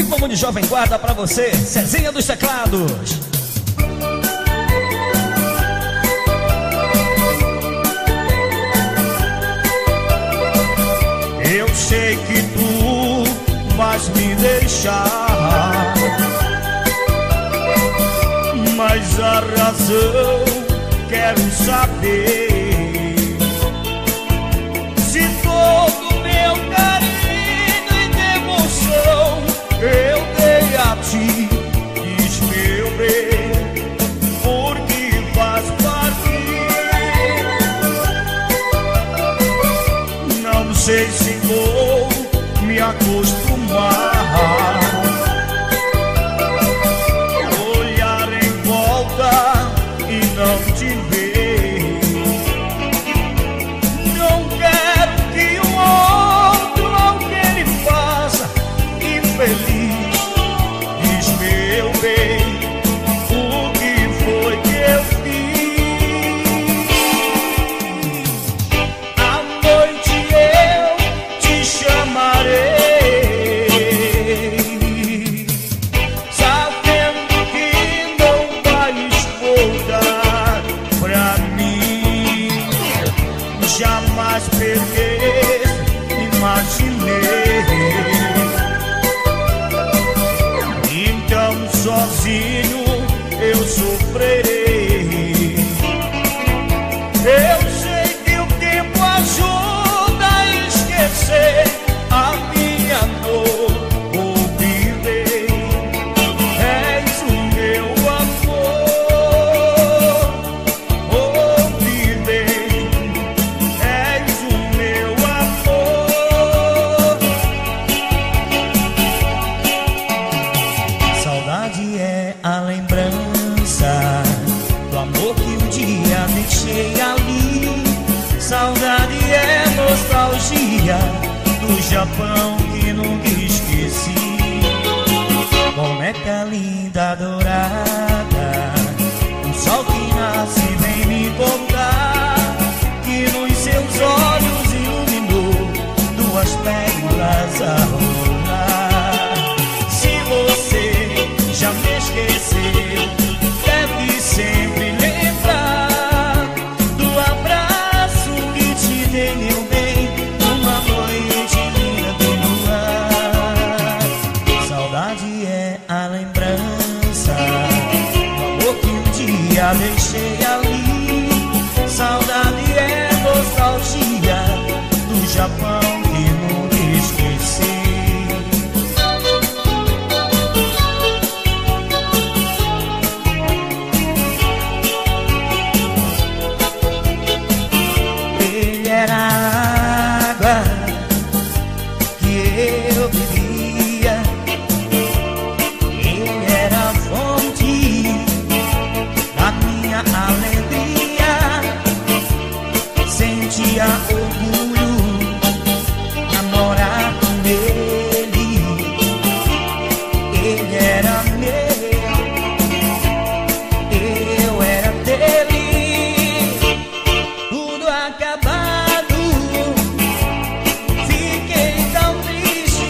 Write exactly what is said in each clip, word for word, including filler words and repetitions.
como de Jovem Guarda pra você, Cezinha dos Teclados. Eu sei que tu vais me deixar, mas a razão quero saber. Se todo meu carinho e devoção eu dei a ti, diz meu bem, porque faz partir. Não sei se vou me acostumar, olhar em volta e não te ver. Não quero que o outro alguém me faça infeliz, diz meu bem, o que foi que eu fiz? À noite eu te chamarei, sabendo que não vais voltar pra mim. Jamais perder, imaginei. Então sozinho eu sofrerei. Eu sei que o tempo ajuda a esquecer a minha dor. Ouvirei, és o meu amor. Ouvirei, és o meu amor. Saudade é a lembrança do amor que um dia deixei ali. Saudade é nostalgia do Japão que nunca esqueci. Boneca linda dourada, o sol que nasce vem me contar que nos seus olhos iluminou duas pérolas a rolar. Se você já me esqueceu, deve sempre lembrar do abraço que te dei, meu bem, numa noite linda de luar. Saudade é a lembrança do amor que um dia deixei ali. Saudade é nostalgia do Japão que nunca esqueci. Ele era a água que eu bebia, ele era a fonte da minha alegria. Sentia orgulho namorar com ele. Ele era meu, eu era dele. Tudo acabado, fiquei tão triste,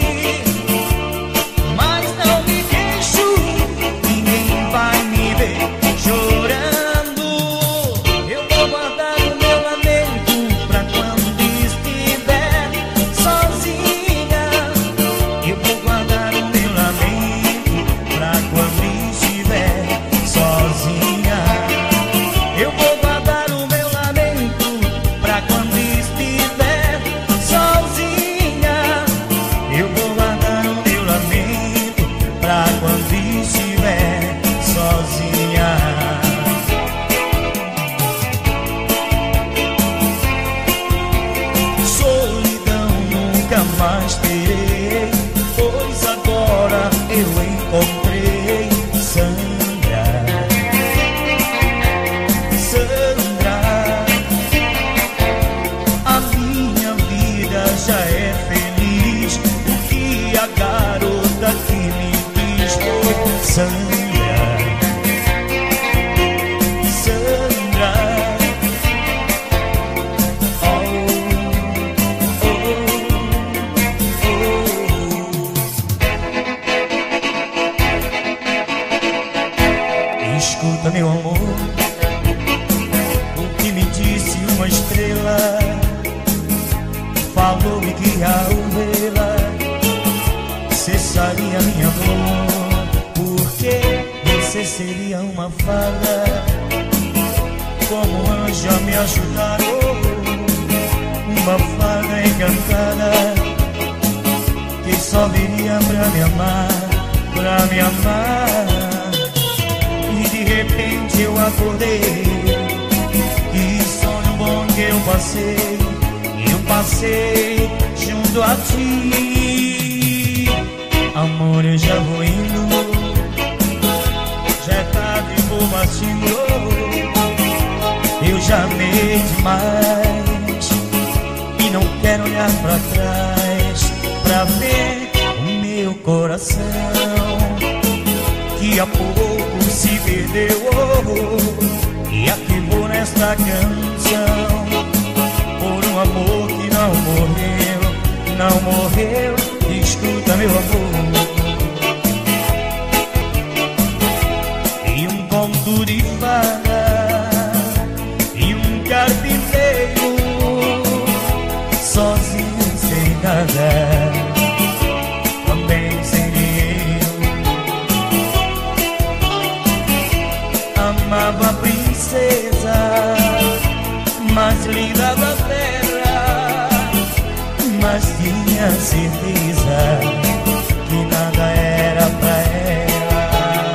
mas não me queixo, ninguém vai me ver chorando. Eu vou guardar o meu lamento pra quando estiver sozinha. Eu vou guardar o meu lamento pra quando estiver sozinha. Eu vou guardar o meu lamento pra quando estiver sozinha. Eu vou guardar o meu lamento pra quando estiver sozinha. Solidão nunca mais terei, pois agora eu encontrei Sandra. Sandra, a minha vida já é feliz, o que a garota que me quis foi Sandra. Sandra, oh, oh, oh, oh. a minha dor, porque você seria uma fada, como um anjo a me ajudar, oh, uma fada encantada, que só viria pra me amar, pra me amar. E de repente eu acordei, que sonho bom que eu passei, eu passei junto a ti. Amor, eu já vou indo, já é tarde e vou partindo. Eu já amei demais e não quero olhar pra trás, pra ver o meu coração que há pouco se perdeu, oh, e aqui vou nesta canção por um amor que não morreu, não morreu. Escuta, meu amor, e um conto de fada e um carpinteiro sozinho sem nada, também sem dinheiro. Amava a princesa mais linda da terra, mas tinha certeza que nada era pra ela.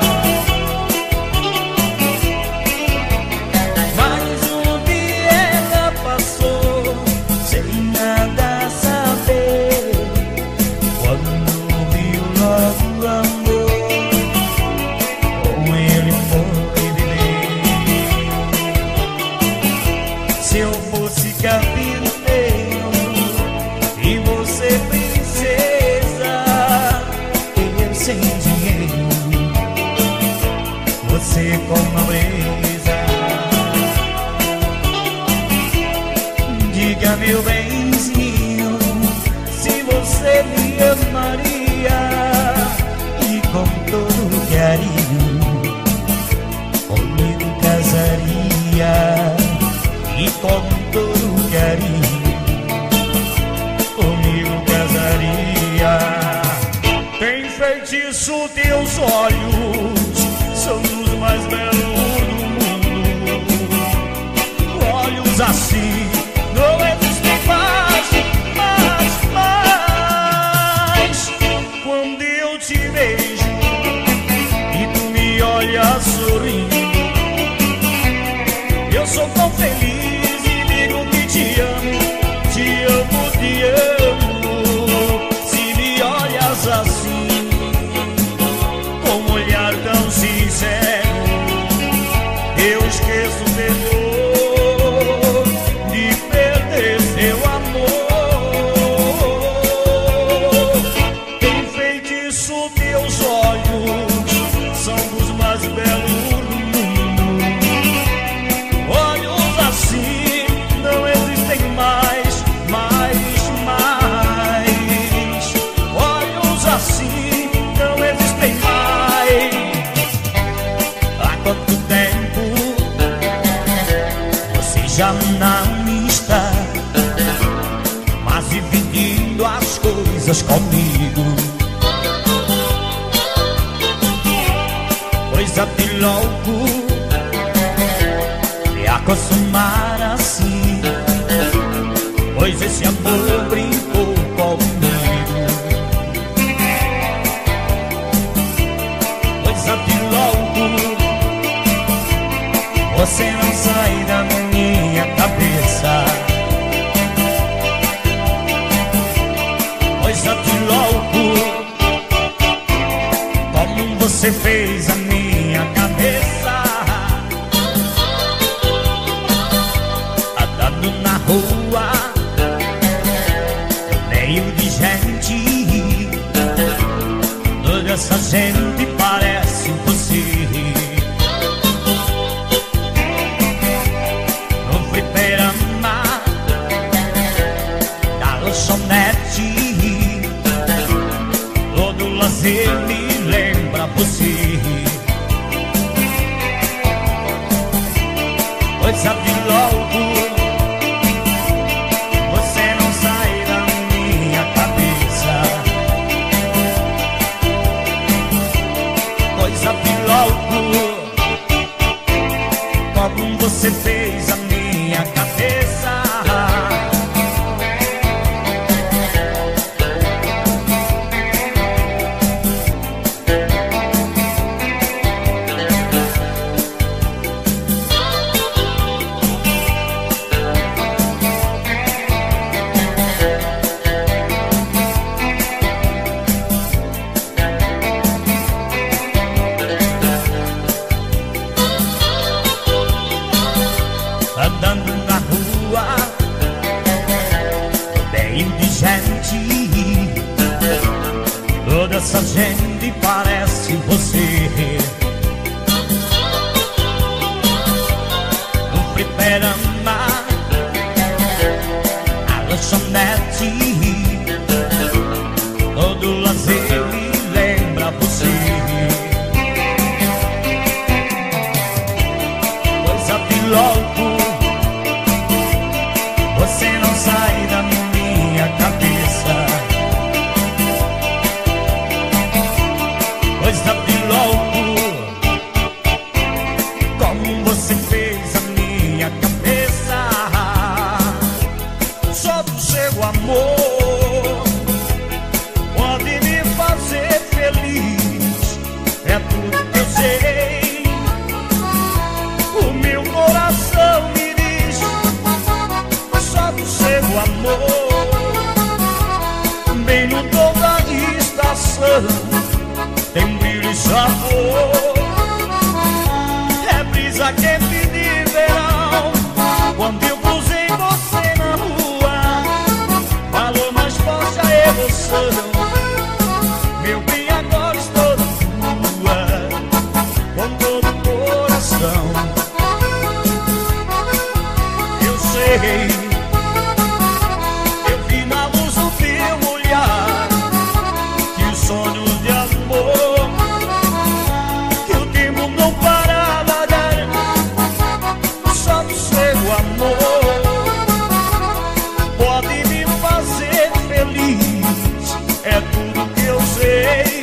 Mas um dia ela passou sem nada saber, quando viu logo o amor, com ele foi viver. Se eu fosse carpinteiro e você princesa, eu sem dinheiro, você com nobreza. Diga, meu benzinho, se você me amaria, e com todo carinho comigo casaria, e com todo carinho comigo casaria. Tem feitiço teus olhos, são os mais belos do mundo. Olhos assim não existem mais, mais, mais. Quando eu te vejo e tu me olhas sorrindo, eu sou tão feliz e digo que te amo, te amo, te amo. Se me olhas assim, com um olhar tão sincero, eu esqueço o terror de perder seu amor. Tem feitiço teus olhos, são dos mais belos do mundo. Olhos assim não existem mais, mais, mais. Olhos assim não existem mais. Há quanto tempo você já não está mais dividindo as coisas comigo? Coisa de louco me acostumar assim, pois esse amor brincou comigo. Coisa de louco, você não sai da minha cabeça. Coisa de louco, como você fez a minha cabeça. Andando na rua, meio de gente, toda essa gente parece você. No fliperama da lanchonete, todo lazer me lembra você. Coisa de louco, você não sai da minha cabeça. Bem no tom da estação tem um brilho e sabor. É brisa quente de verão. Quando eu cruzei você na rua, falou mais forte a emoção. Meu bem, agora estou tua, com todo o coração. Eu sei, eu vi na luz do teu olhar que os sonhos de amor, que o tempo não parava de dar. Só do seu amor pode me fazer feliz. É tudo que eu sei.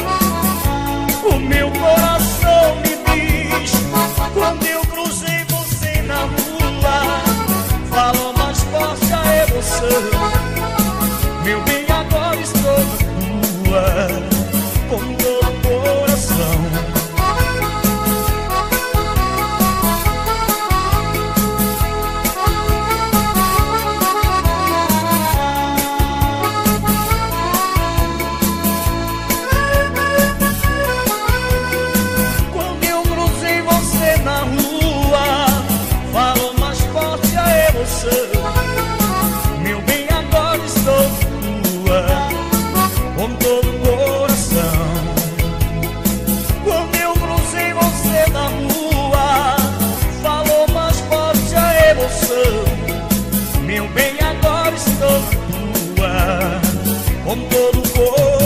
O meu coração me diz. Quando eu cruzei você na rua, falou mais forte a emoção. Meu bem, agora estou tua, com todo o coração. Quando eu cruzei você na rua, falou mais forte a emoção. Meu bem, agora estou tua, com todo o coração. Quando eu cruzei você na rua, falou mais forte a emoção. Meu bem, agora estou tua, com todo o coração.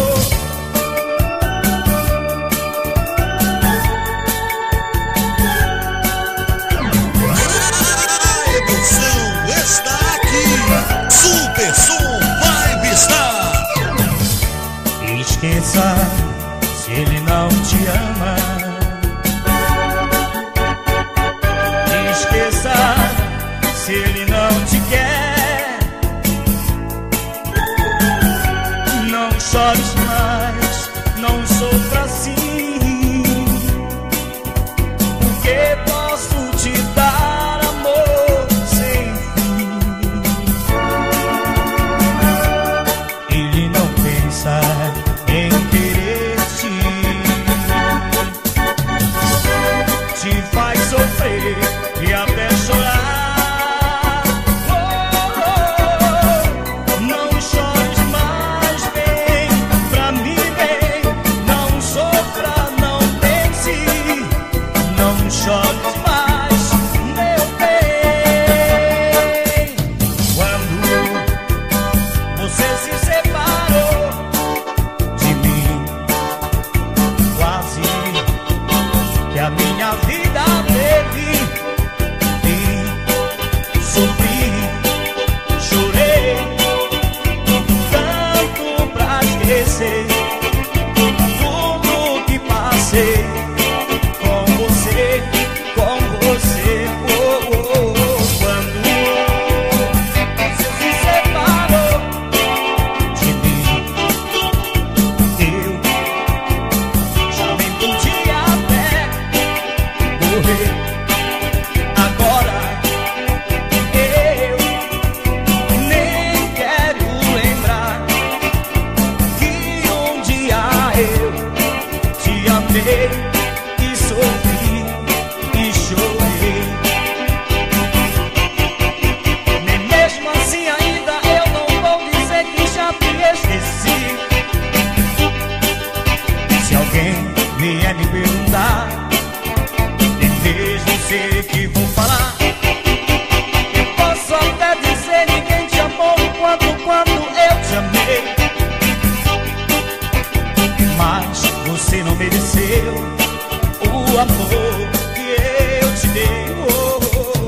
A emoção está aqui. Super Som Vibe Star. Esqueça se ele não te ama. Esqueça se ele não te quer. Não chores mais, não sofra assim, porque posso te dar amor sem fim. Ele não pensa em querer-te, te faz sofrer e até chorar. Oh, oh, não chores mais, vem pra mim, vem. Não sofra, não pense, não chores mais, meu bem. Quando você se separou de mim, quase que a minha vida teve fim. Sofri, chorei tanto pra esquecer tudo que passei com você, com você. Oh, oh, oh. Quando você se separou de mim, eu já nem podia até correr. Agora eu nem quero lembrar que um dia eu te amei e sofri e chorei. Nem mesmo assim ainda eu não vou dizer que já te esqueci. Se alguém vier me perguntar, nem mesmo sei que vou falar. Eu posso até dizer ninguém te amou quanto quando eu te amei, mas você não mereceu o amor que eu te dei. Oh, oh, oh.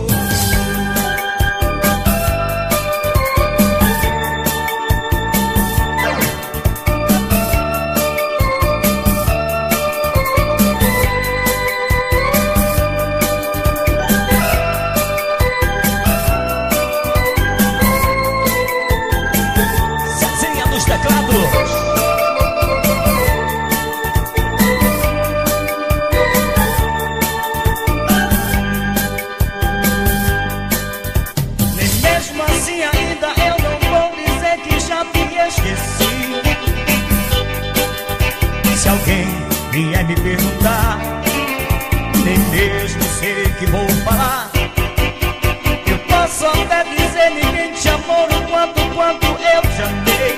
Cezinha dos teclados. Nem mesmo assim ainda eu não vou dizer que já te esqueci. vier me perguntar, nem mesmo sei que vou falar. Eu posso até dizer, ninguém te amou no quanto, quanto eu te amei,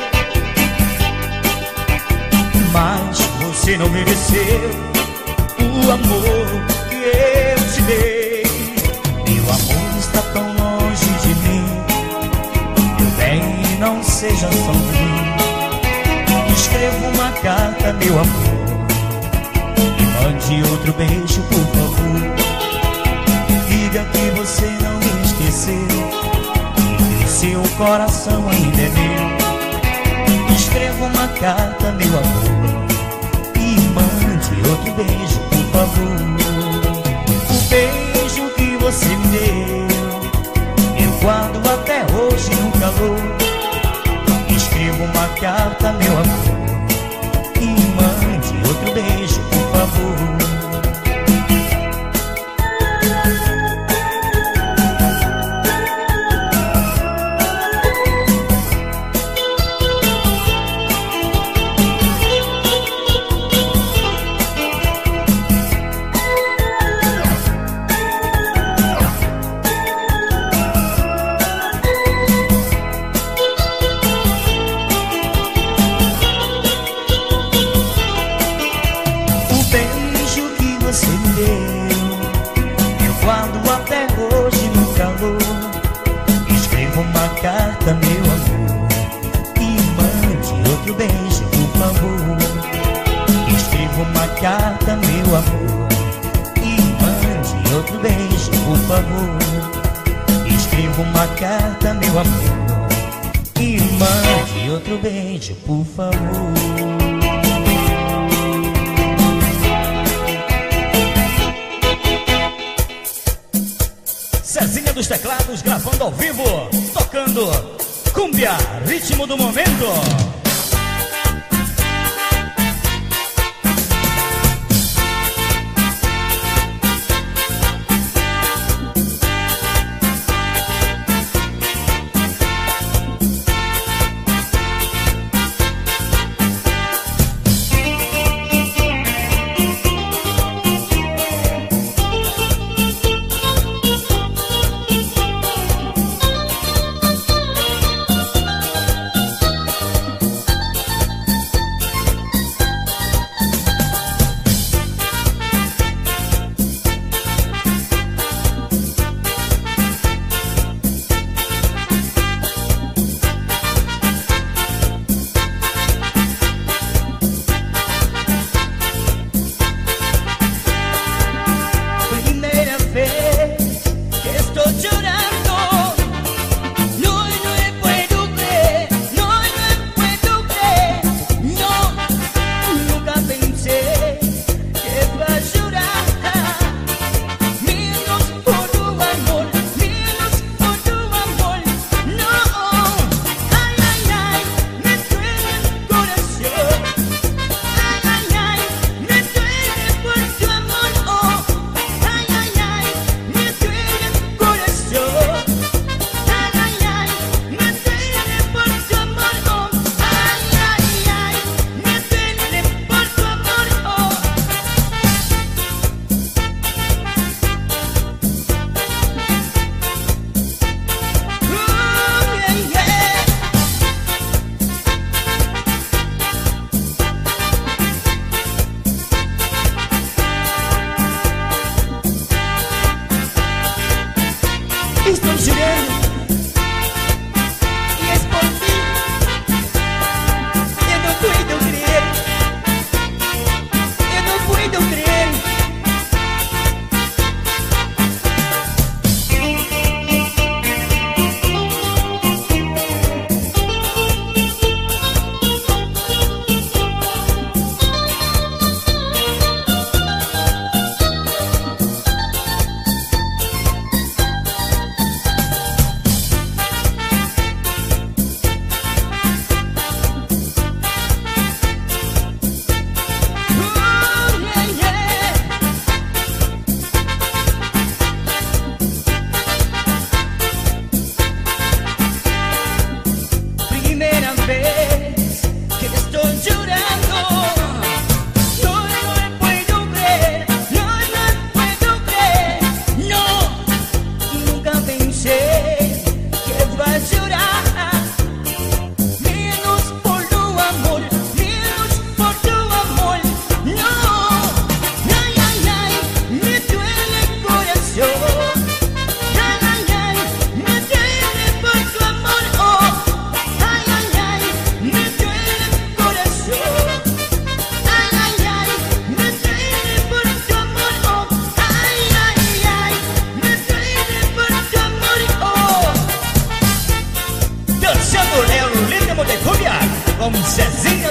mas você não mereceu o amor que eu te dei. Meu amor está tão longe de mim, meu bem, não seja sombrio. Escreva uma carta, meu amor, e mande outro beijo, por favor. Diga que você não me esqueceu e que seu coração ainda é meu. Escreva uma carta, meu amor, e mande outro beijo, por favor. O beijo que você me deu, eu guardo até hoje no calor. Escreva uma carta, meu amor, e mande outro beijo, por favor. Carta, meu amor, e mande outro beijo, por favor. Escreva uma carta, meu amor, e mande outro beijo, por favor. Escreva uma carta, meu amor, e mande outro beijo, por favor. Cezinha dos Teclados gravando ao vivo, tocando cumbia, ritmo do momento.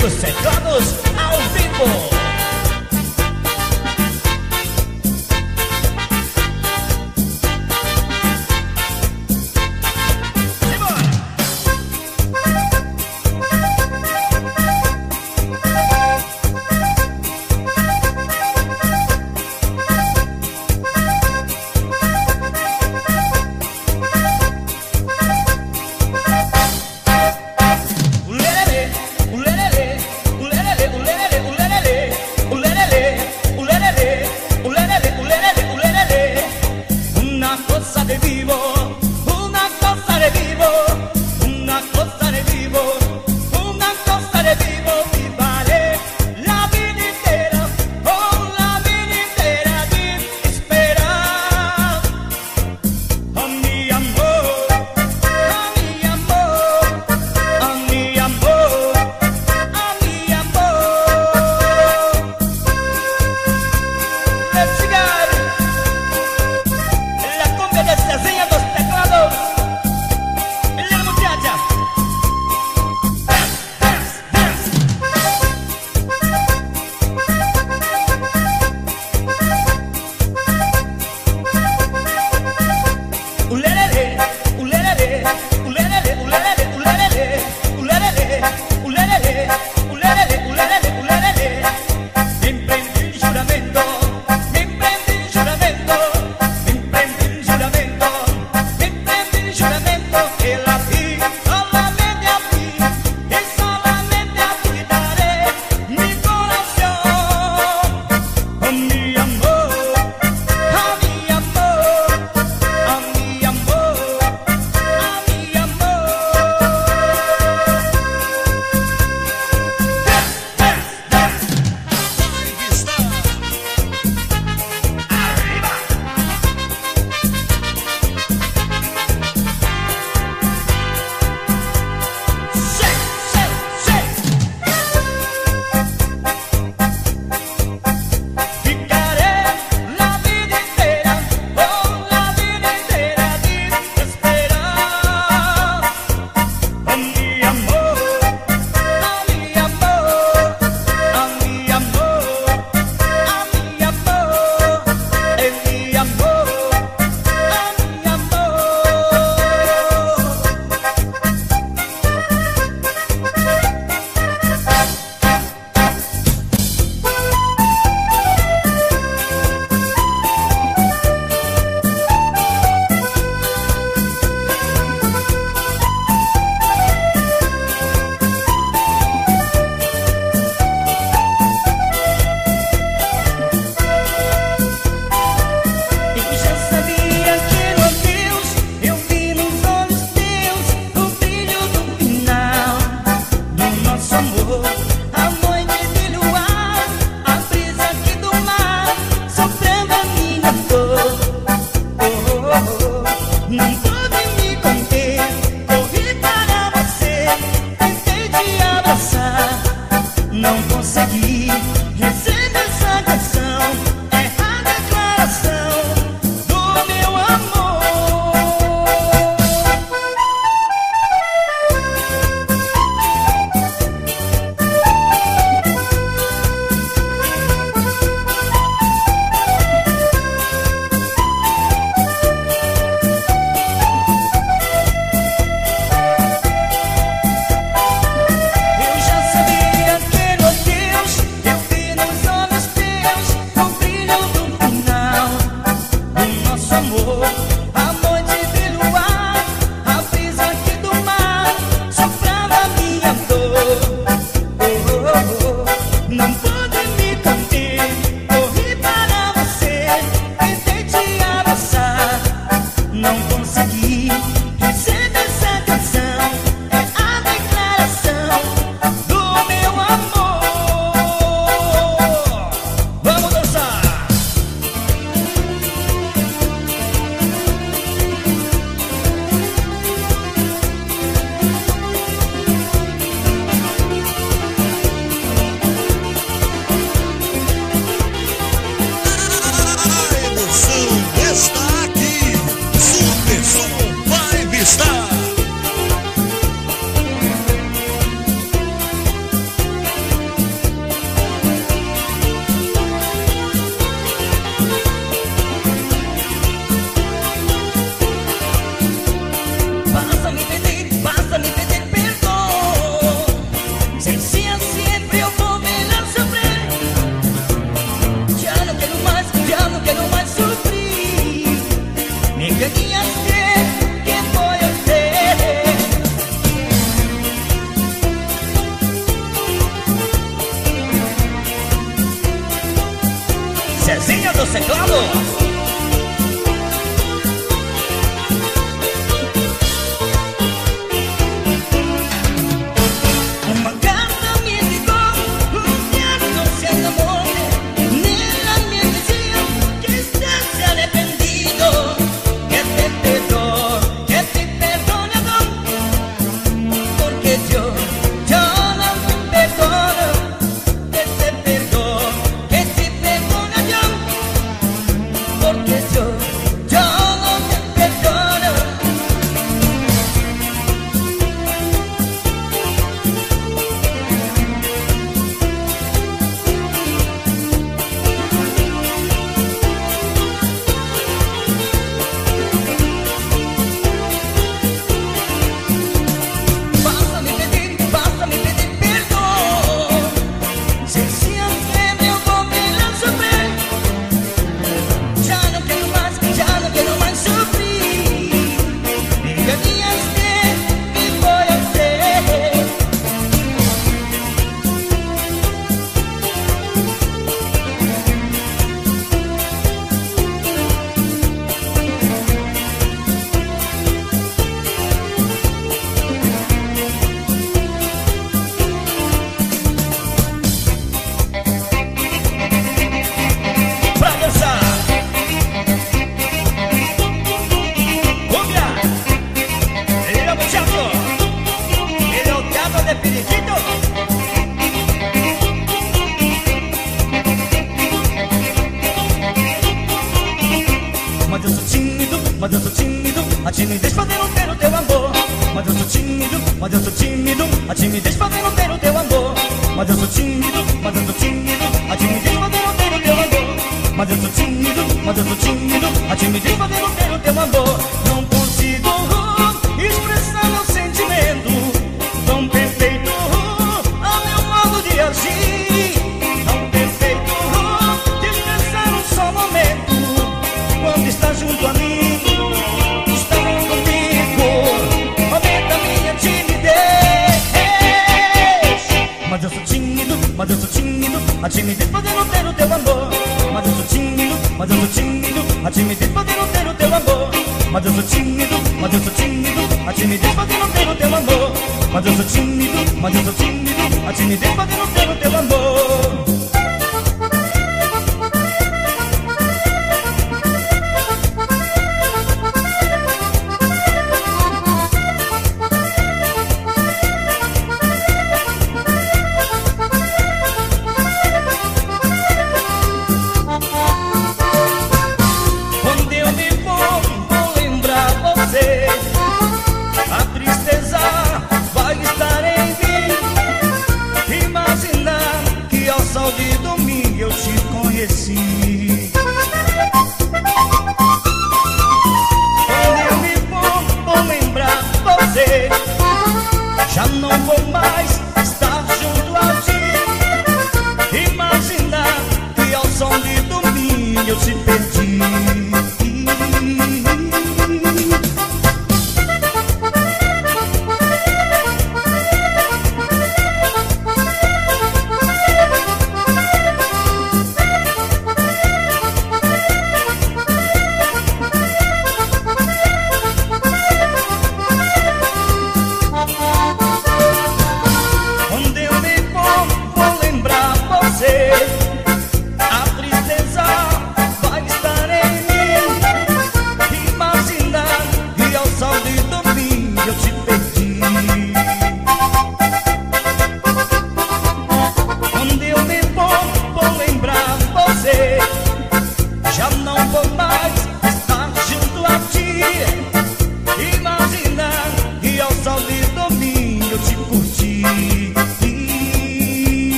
dos teclados ao vivo. mas eu sou tímido, a timidez fazer não ter o teu amor. Mas eu sou tímido, mas eu sou tímido, a timidez fazer não ter o teu amor. Mas eu sou tímido, mas eu sou tímido, a timidez fazer não ter o teu amor. Mas eu sou tímido, mas eu sou tímido, a timidez fazer não ter o teu amor. Não consigo expressar meu sentimento tão perfeito a meu modo de agir, tão perfeito de expressar um só momento quando está junto a mim. Está bem comigo, aumenta minha timidez. Mas eu sou tímido, mas eu sou tímido, a timidez pode não ter o teu amor. Mas eu sou tímido, mas eu sou tímido, a timidez pode não ter o teu amor. Mas eu sou tímido, mas eu sou tímido, a timidez pode não ter o teu amor. Mas eu sou tímido, mas eu sou tímido, a timidez pode não ter o teu amor. A tristeza vai estar em mim. Imaginar que ao sol de domingo eu te conheci. Quando eu me for, vou lembrar você. Já não vou mais estar junto a ti. Imaginar que ao som de domingo eu te perdi.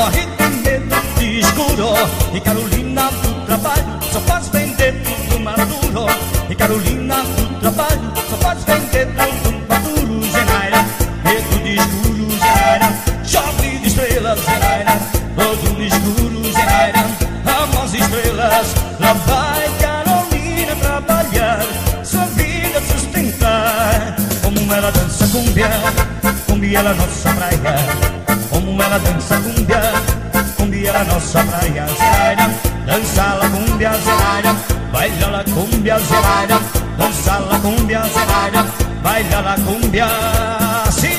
morre de medo de escuro. E Carolina do trabalho só faz vender tudo maduro. E Carolina do trabalho só faz vender tudo maduro. Genaira, medo de escuro, Genaira, chove de estrelas, Genaira, todo no escuro, Genaira, amo as estrelas. Lá vai Carolina trabalhar, sua vida sustentar. Como ela dança cumbia, cumbia ela nossa praia. Como ela dança cumbia, cumbia ela nossa praia. Genaira, dança la cumbia, Genaira, baila la cumbia, Genaira, dança la cumbia, Genaira, baila la cumbia. Sim!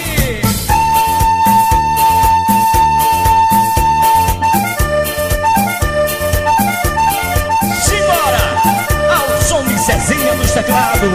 Cezinha nos teclados.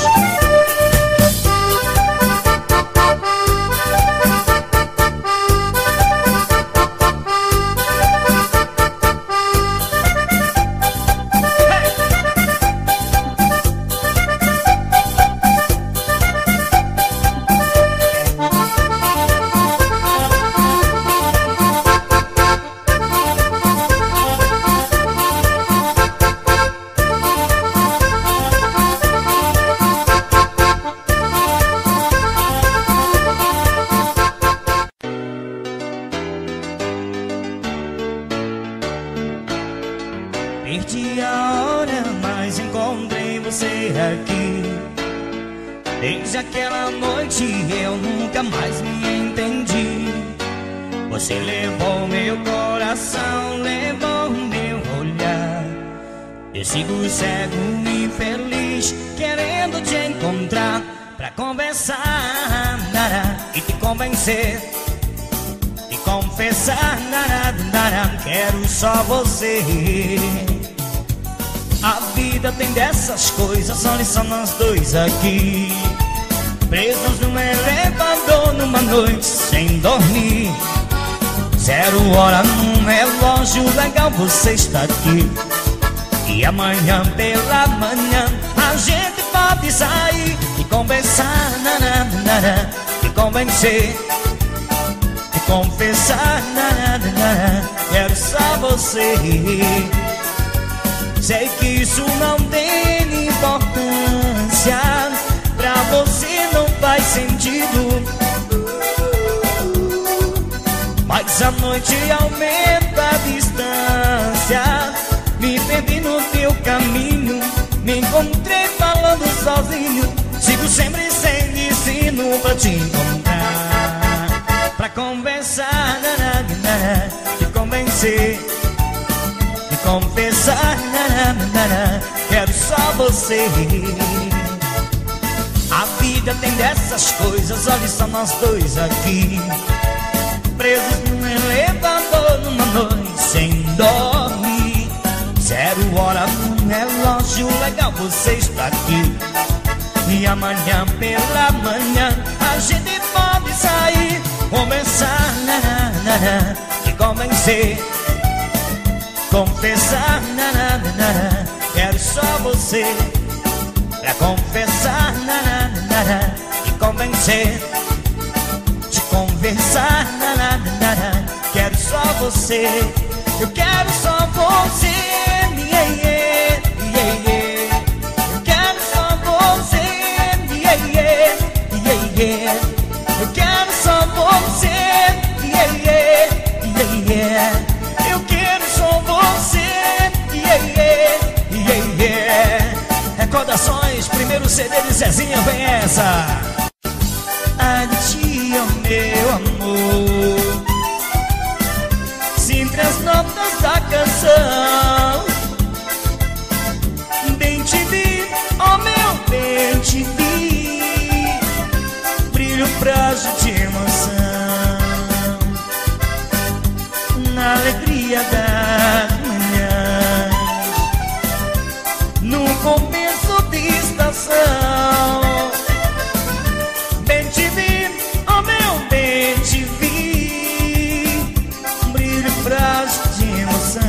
Perdi a hora, mas encontrei você aqui. Desde aquela noite eu nunca mais me entendi. Você levou meu coração, levou meu olhar. Eu sigo cego e infeliz, querendo te encontrar pra conversar e te convencer e confessar. Quero só você. A vida tem dessas coisas, olha só nós dois aqui, presos num elevador numa noite sem dormir. Zero hora num relógio, legal você está aqui. E amanhã pela manhã a gente pode sair e conversar, nananana, e convencer, e confessar, nananana. Quero só você. Sei que isso não tem importância, pra você não faz sentido, mas a noite aumenta a distância. Me perdi no teu caminho, me encontrei falando sozinho. Sigo sempre sem destino pra te encontrar, pra conversar, te convencer, te confessar. Quero só você. A vida tem dessas coisas, olha só nós dois aqui, presos num elevador numa noite sem dormir. Zero hora num relógio, legal você está aqui. E amanhã pela manhã a gente pode sair, conversar, nanana, te convencer, confessar, nanana. Quero só você pra confessar, nanana, te convencer, te conversar, nanana. Quero só você. Eu quero só você, yeah, yeah, yeah, yeah. Eu quero só você, yeah, yeah, yeah, yeah. Eu quero só você, yeah, yeah, yeah, yeah. Eu quero só você, yeah, yeah, yeah, yeah. Recordações, primeiro C D de Cezinha, vem essa. A ti, oh meu amor, entre as notas da canção, bem te vi, oh meu bem te vi, brilho frágil de emoção, na alegria das manhãs, no começo de estação. Bem te vi, oh meu bem te vi, brilho frágil de emoção.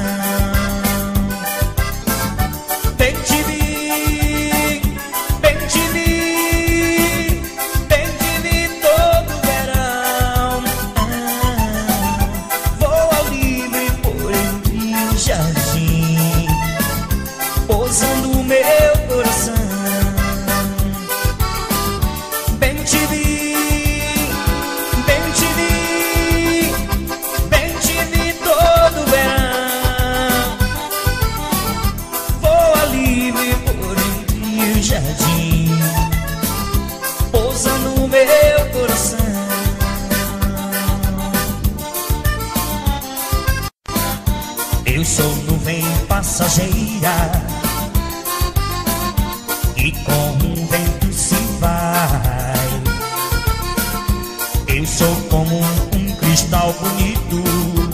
Bem te vi, bem te vi, bem te vi todo verão. pousando o meu coração. Bem te vi, bem te vi, bem te vi todo verão. Voa livre por entre o jardim, pousando o meu coração. Eu sou nuvem passageira e com o vento se vai. Eu sou como um cristal bonito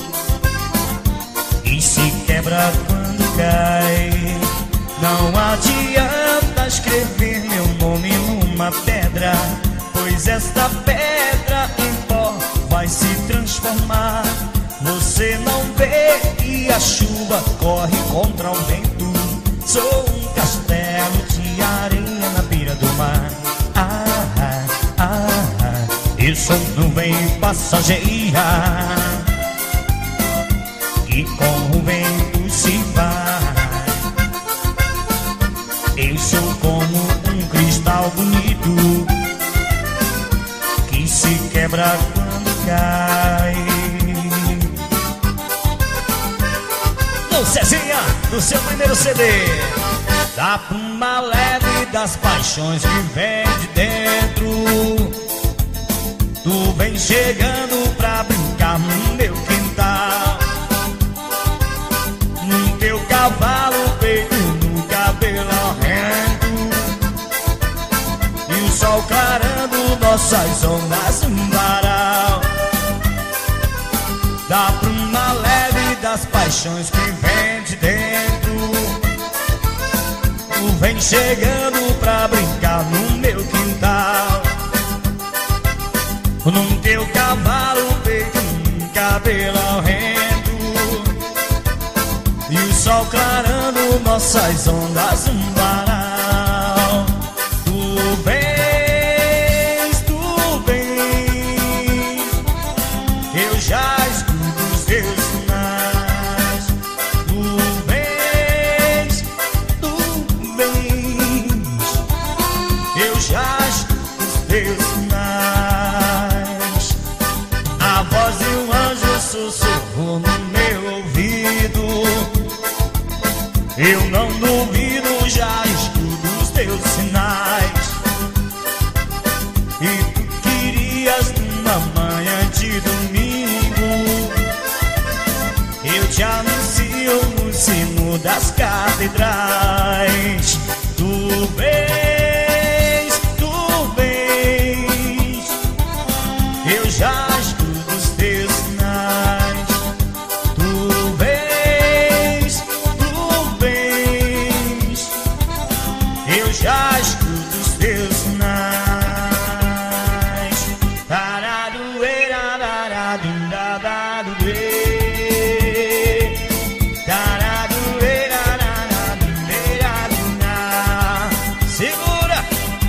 e se quebra quando cai. Não adianta escrever meu nome numa pedra, pois esta pedra em pó vai se transformar. Você não vê que a chuva corre contra o vento. Sou um castelo de areia na beira do mar. Ah, ah, ah, ah. Eu sou nuvem passageira e com o vento se vai. Eu sou como um cristal bonito que se quebra quando cai. Cezinha, do seu primeiro C D. Da pluma leve das paixões que vem de dentro, tu vem chegando pra brincar no meu quintal. No teu cavalo peito, no cabelo horrendo, e o sol clarando nossas ondas no varal. Da pluma leve das paixões que vem de dentro, tu vem chegando pra brincar no meu quintal. Num teu cavalo peito, num cabelo horrendo, e o sol clarando nossas ondas no varal. Tu vens, tu vens, eu já escuto os teus sinais. Tu vens, tu vens, eu já escuto os teus sinais. A voz de um anjo sussurrou no meu ouvido. Eu não duvido, já escuto os teus sinais. E tu querias numa manhã de domingo, eu te anuncio no sino das catedrais. Tu vens, tu vens, eu já escuto os teus sinais. Tu vens, tu vens, eu já escuto os teus sinais. Segura!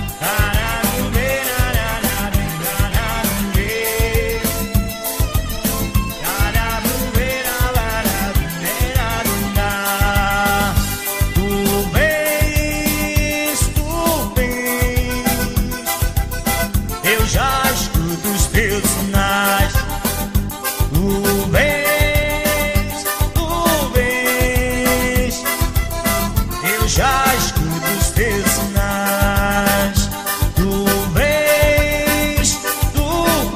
Tu vens, tu vens, eu já escuto os teus sinais. Tu vens, tu vens, eu já escuto os teus sinais. Tu vens, tu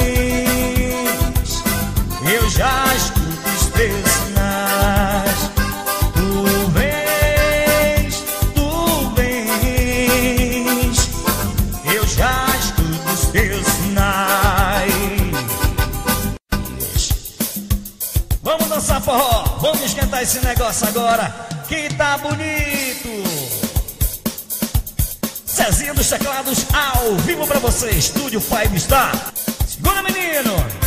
vens, eu já escuto os teus sinais. Tu vens, tu vens, eu já escuto os teus sinais. Vamos dançar forró, vamos esquentar esse negócio agora, que tá bonito. Cezinha dos teclados ao vivo pra você, Estúdio Five Star. Segura, menino!